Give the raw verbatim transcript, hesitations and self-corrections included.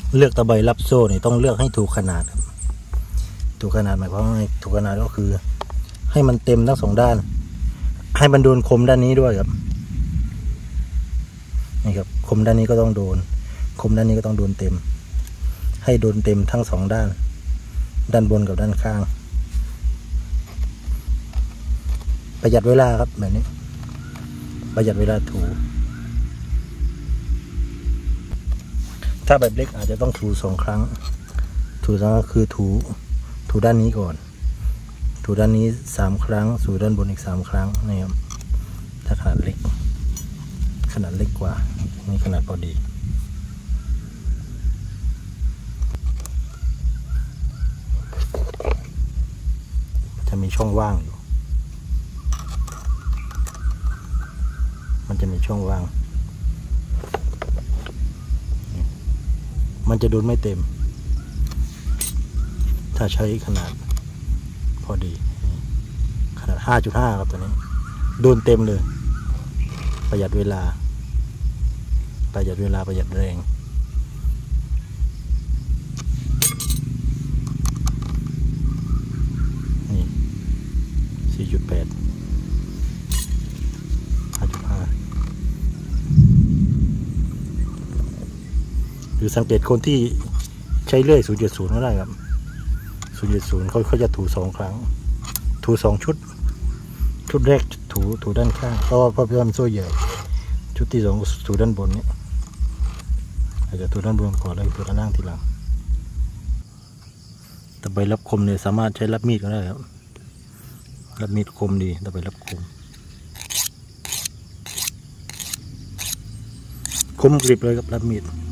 เลือกตะไบรับโซ่เนี่ยต้องเลือกให้ถูกขนาดครับถูกขนาดหมายความว่าถูกขนาดก็คือให้มันเต็มทั้งสองด้านให้มันโดนคมด้านนี้ด้วยครับนี่ครับคมด้านนี้ก็ต้องโดนคมด้านนี้ก็ต้องโดนเต็มให้โดนเต็มทั้งสองด้านด้านบนกับด้านข้างประหยัดเวลาครับแบบนี้ประหยัดเวลาถูถ้าแบบเล็กอาจจะต้องถูสองครั้งถูสองก็คือถูถูด้านนี้ก่อนถูด้านนี้สามครั้งถูด้านบนอีกสามครั้งนี่ครับถ้าขนาดเล็กขนาดเล็กกว่านี่ขนาดพอดีจะมีช่องว่างอยู่มันจะมีช่องว่างมันจะโดนไม่เต็มถ้าใช้ขนาดพอดีขนาด ห้าจุดห้า ครับตัวนี้โดนเต็มเลยประหยัดเวลาประหยัดเวลาประหยัดแรงนี่ สี่จุดแปด ห้าจุดห้า หรือสังเกตคนที่ใช้เลื่อย ศูนย์จุดศูนย์ ก็ได้ครับ ศูนย์จุดศูนย์ เขาเขาจะถูสองครั้งถูสองชุดชุดแรกถูถูด้านข้างเพราะว่าเพราะว่ามันโซ่ใหญ่ชุดที่สองถูด้านบนนี้อาจจะถูด้านบนก่อนแล้วถูด้านล่างทีหลังตะไบรับคมเนี่ยสามารถใช้รับมีดก็ได้ครับรับมีดคมดีตะไบรับคมคมกริบเลยครับรับมีด